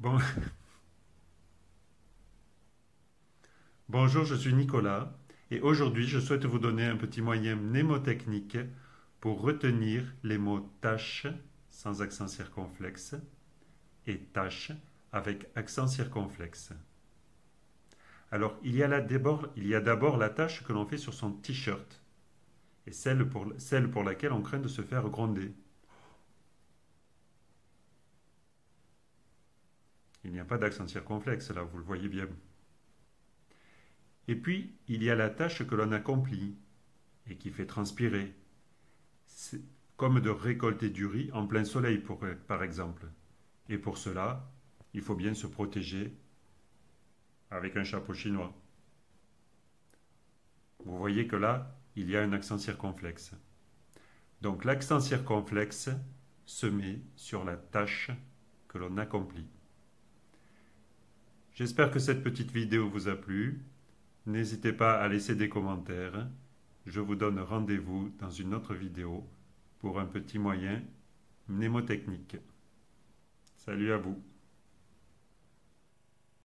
Bon- Bonjour, je suis Nicolas et aujourd'hui je souhaite vous donner un petit moyen mnémotechnique pour retenir les mots tâche sans accent circonflexe et tâche avec accent circonflexe. Alors il y a d'abord la tâche que l'on fait sur son t-shirt et celle pour laquelle on craint de se faire gronder. Il n'y a pas d'accent circonflexe là, vous le voyez bien. Et puis il y a la tâche que l'on accomplit et qui fait transpirer. C'est comme de récolter du riz en plein soleil, par exemple. Et pour cela, il faut bien se protéger avec un chapeau chinois. Vous voyez que là, il y a un accent circonflexe. Donc l'accent circonflexe se met sur la tâche que l'on accomplit. J'espère que cette petite vidéo vous a plu. N'hésitez pas à laisser des commentaires. Je vous donne rendez-vous dans une autre vidéo pour un petit moyen mnémotechnique. Salut à vous.